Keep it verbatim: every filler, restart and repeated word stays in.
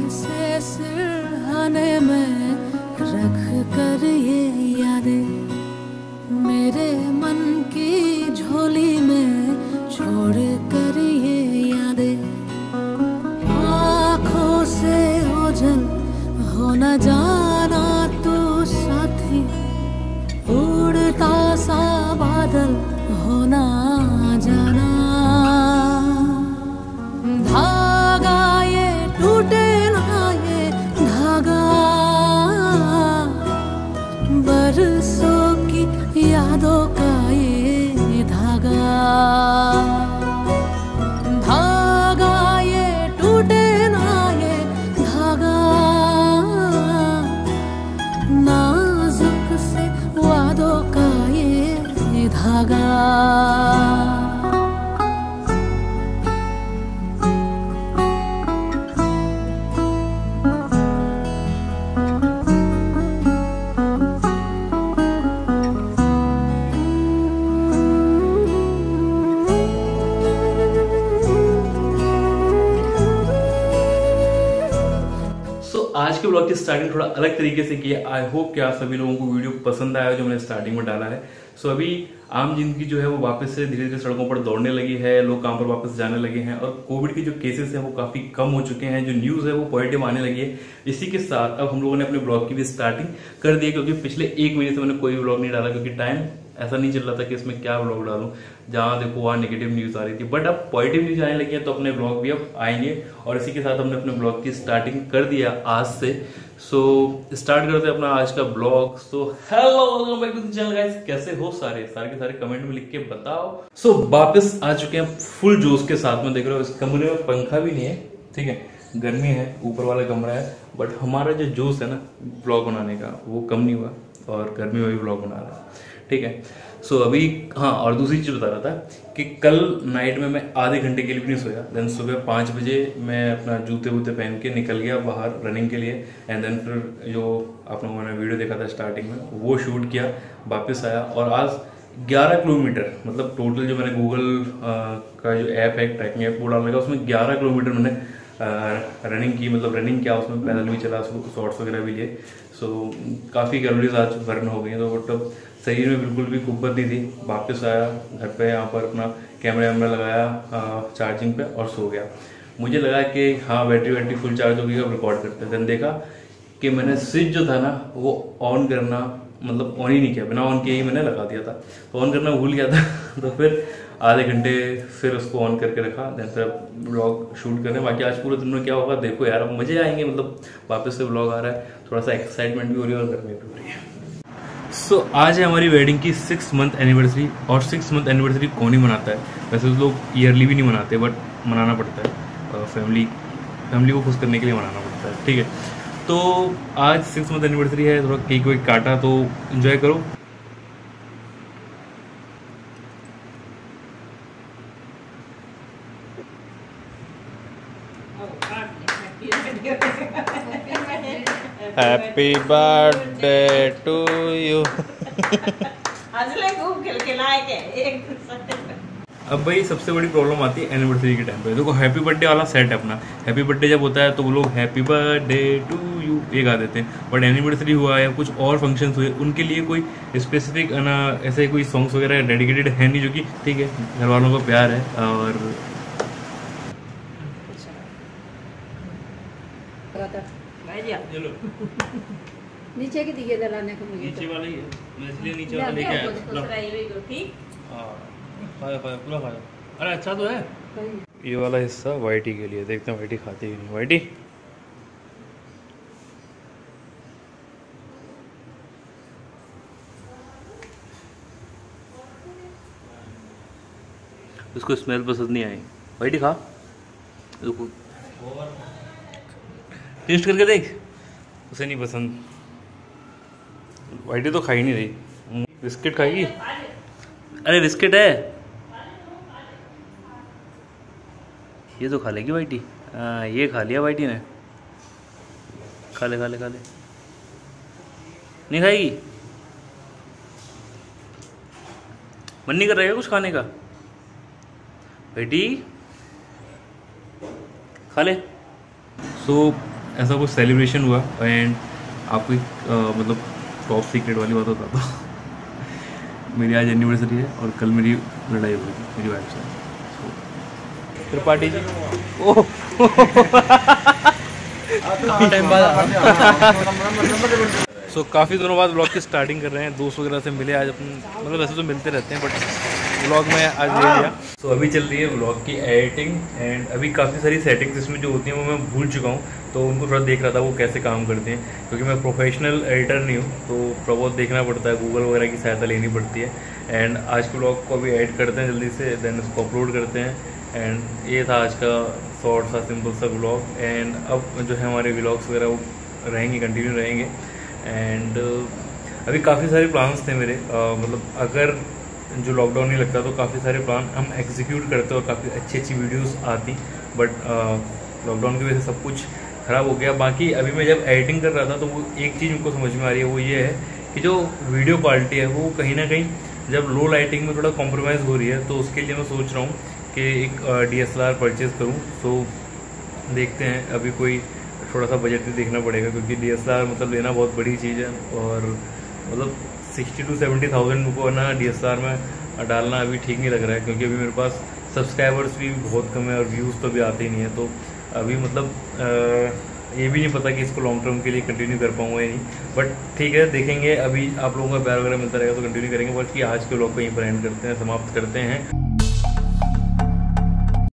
से सिरहाने में रख कर ये यादें मेरे मन की झोली में छोड़ कर ये यादें आँखों से ओझल हो न जाना तू साथी उड़ता सा बादल हो ना जाना धागा ये टूटे ना ये धागा बरसों की यादों का ये धागा धागा ये टूटे ना ये धागा नाजुक से वादों का ये धागा। आज के ब्लॉग की स्टार्टिंग थोड़ा अलग तरीके से की है। आई होप कि आप सभी लोगों को वीडियो पसंद आया जो मैंने स्टार्टिंग में डाला है। सो so, अभी आम जिंदगी जो है वो वापस से धीरे धीरे सड़कों पर दौड़ने लगी है, लोग काम पर वापस जाने लगे हैं और कोविड के जो केसेस हैं वो काफी कम हो चुके हैं, जो न्यूज है वो पॉजिटिव आने लगी है। इसी के साथ अब हम लोगों ने अपने ब्लॉग की भी स्टार्टिंग कर दी है, क्योंकि पिछले एक महीने से मैंने कोई ब्लॉग नहीं डाला, क्योंकि टाइम ऐसा नहीं चल रहा था कि इसमें क्या ब्लॉग डालूं, जहां देखो वहां नेगेटिव न्यूज आ रही थी। बट अब पॉजिटिव न्यूज आने लगी है तो अपने ब्लॉग भी अब आएंगे और इसी के साथ हमने अपने ब्लॉग की स्टार्टिंग कर दिया आज से। सो so, स्टार्ट करते हैं अपना आज का blog. So hello welcome back to the channel guys, कैसे हो सारे सारे के सारे कमेंट में लिख के बताओ। सो so, वापस आ चुके हैं फुल जोश के साथ में। देख रहे हो इस कमरे में पंखा भी नहीं है, ठीक है, गर्मी है, ऊपर वाला कमरा है, बट हमारा जो जोश है ना ब्लॉग बनाने का वो कम नहीं हुआ और गर्मी में भी ब्लॉग बना रहा है, ठीक है। सो so, अभी हाँ, और दूसरी चीज बता रहा था कि कल नाइट में मैं आधे घंटे के लिए भी नहीं सोया। देन सुबह पाँच बजे मैं अपना जूते वूते पहन के निकल गया बाहर रनिंग के लिए। एंड देन फिर जो आप लोगों ने वीडियो देखा था स्टार्टिंग में वो शूट किया, वापस आया और आज ग्यारह किलोमीटर, मतलब टोटल जो मैंने गूगल का जो ऐप है ट्रैकिंग ऐप वो डाल लगा, उसमें ग्यारह किलोमीटर मैंने रनिंग की, मतलब रनिंग किया, उसमें पैदल भी चला, शॉर्ट्स वगैरह भी लिए। सो so, काफ़ी कैलोरीज आज बर्न हो गई हैं, तो मतलब शरीर में बिल्कुल भी कुब्बत नहीं थी। वापस आया घर पे, यहाँ पर अपना कैमरा वैमरा लगाया चार्जिंग पे और सो गया। मुझे लगा कि हाँ बैटरी वैटरी फुल चार्ज हो गई, अब रिकॉर्ड करते हैं। देन देखा कि मैंने स्विच जो था ना वो ऑन करना, मतलब ऑन ही नहीं किया, बिना ऑन किए ही मैंने लगा दिया था, तो ऑन करना भूल गया था तो फिर आधे घंटे फिर उसको ऑन करके रखा। देन फिर ब्लॉग शूट करने। बाकी आज पूरे दिन में क्या होगा देखो यार, अब मजे आएंगे, मतलब वापस से ब्लॉग आ रहा है, थोड़ा सा एक्साइटमेंट भी हो रही है और गर्मी भी हो रही है। सो so, आज है हमारी वेडिंग की सिक्स मंथ एनिवर्सरी। और सिक्स मंथ एनिवर्सरी कौन ही मनाता है, वैसे तो लोग ईयरली भी नहीं मनाते, बट मनाना पड़ता है, फैमिली फैमिली को खुश करने के लिए मनाना पड़ता है, ठीक है। तो आज सिक्स मंथ एनिवर्सरी है, थोड़ा केक वेक काटा, तो एंजॉय करो। Happy birthday to you. अब भाई सबसे बड़ी प्रॉब्लम आती है एनिवर्सरी के टाइम पे। देखो हैप्पी बर्थडे वाला सेट है अपना, हैप्पी बर्थडे जब होता है तो वो लोग हैप्पी बर्थडे टू यू ये गा देते हैं, बट एनिवर्सरी हुआ या कुछ और फंक्शंस हुए उनके लिए कोई स्पेसिफिक ना ऐसे कोई सॉन्ग्स वगैरह डेडिकेटेड है नहीं, जो कि ठीक है घर वालों को प्यार है। और नीचे की दिखे दलाने को मुझे नीचे वाला ही है, मैं इसलिए नीचे वाला लेके आया। ठीक हां खाया खाया पूरा खाया। अरे अच्छा तो है। ये वाला हिस्सा वाइटी के लिए, देखते हैं वाइटी खाती ही नहीं। वाइटी उसको स्मेल पसंद नहीं आई। वाइटी खा, टेस्ट करके देख, उसे नहीं पसंद। वाइटी तो खा ही नहीं रही। बिस्किट खाएगी? अरे बिस्किट है, ये तो खा लेगी वाइटी। हाँ ये खा लिया वाइटी ने, खा ले खा ले खा ले। नहीं खाएगी? मन नहीं कर रहा है कुछ खाने का? बेटी खा ले। सो ऐसा कुछ सेलिब्रेशन हुआ। एंड आपको एक uh, मतलब टॉप सीक्रेट वाली बात बताता हूँ। मेरी आज एनिवर्सरी है और कल मेरी लड़ाई हुई थी मेरी वाइफ से। त्रिपाठी जी ओह काफ़ी टाइम बाद सो काफ़ी दिनों बाद व्लॉग की स्टार्टिंग कर रहे हैं। दोस्त वगैरह से मिले आज अपन, मतलब वैसे तो मिलते रहते हैं बट व्लॉग में आज ले लिया। सो so, अभी चल रही है व्लॉग की एडिटिंग एंड अभी काफ़ी सारी सेटिंग्स इसमें जो होती हैं वो मैं भूल चुका हूँ, तो उनको थोड़ा देख रहा था वो कैसे काम करते हैं, क्योंकि मैं प्रोफेशनल एडिटर नहीं हूँ तो थोड़ा बहुत देखना पड़ता है, गूगल वगैरह की सहायता लेनी पड़ती है। एंड आज के व्लॉग को अभी एडिट करते हैं जल्दी से, देन इसको अपलोड करते हैं। एंड ये था आज का शॉर्ट सा सिंपल सा व्लॉग। एंड अब जो है हमारे व्लॉग्स वगैरह वो रहेंगे, कंटिन्यू रहेंगे। एंड uh, अभी काफ़ी सारे प्लान्स थे मेरे, uh, मतलब अगर जो लॉकडाउन नहीं लगता तो काफ़ी सारे प्लान हम एग्जीक्यूट करते और काफ़ी अच्छी अच्छी वीडियोस आती, बट लॉकडाउन की वजह से सब कुछ ख़राब हो गया। बाकी अभी मैं जब एडिटिंग कर रहा था तो वो एक चीज़ मुझको समझ में आ रही है, वो ये है कि जो वीडियो क्वालिटी है वो कहीं ना कहीं जब लो लाइटिंग में थोड़ा कॉम्प्रोमाइज़ हो रही है, तो उसके लिए मैं सोच रहा हूँ कि एक D S L R purchase करूँ। सो देखते हैं, अभी कोई थोड़ा सा बजट भी देखना पड़ेगा, क्योंकि डी एस एल आर मतलब लेना बहुत बड़ी चीज़ है और मतलब सिक्सटी टू सेवेंटी थाउजेंड को ना डी एस एल आर में डालना अभी ठीक नहीं लग रहा है, क्योंकि अभी मेरे पास सब्सक्राइबर्स भी बहुत कम है और व्यूज़ तो भी आते ही नहीं है। तो अभी मतलब आ, ये भी नहीं पता कि इसको लॉन्ग टर्म के लिए कंटिन्यू कर पाऊँगा या नहीं, बट ठीक है देखेंगे। अभी आप लोगों का प्यार वगैरह मिलता रहेगा तो कंटिन्यू करेंगे। बल्कि आज के व्लॉग को यहीं पर एंड करते हैं, समाप्त करते हैं।